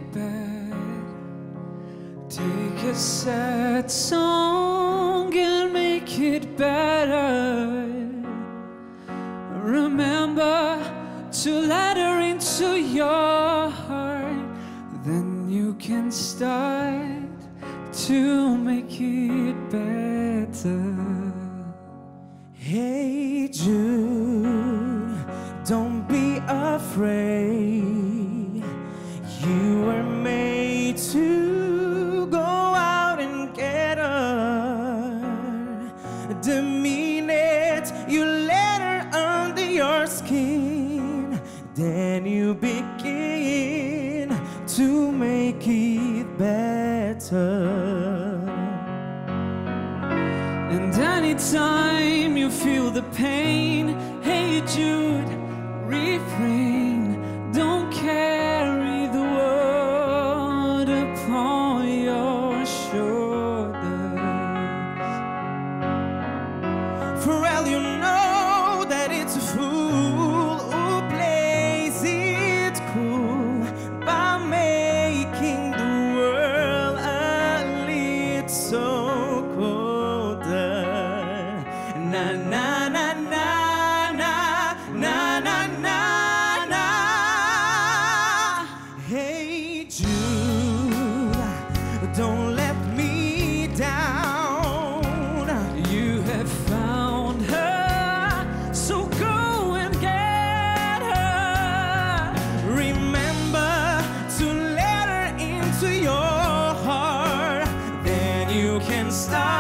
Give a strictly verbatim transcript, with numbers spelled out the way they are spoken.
bad. Take a sad song and make it better. Remember to let her into your heart, then you can start to make it better. Hey Jude, don't be afraid. You were made to go out and get her. The minute you let her under your skin, then you begin to make it better. And anytime you feel the pain, hey Jude, refrain. Don't carry the world upon your shoulders. For all you know that it's a fool who plays it cool by making the world a little colder. Na na na na na na na na na. Hey Jude, don't let me down. You have found her, so go and get her. Remember to let her into your heart, then you can start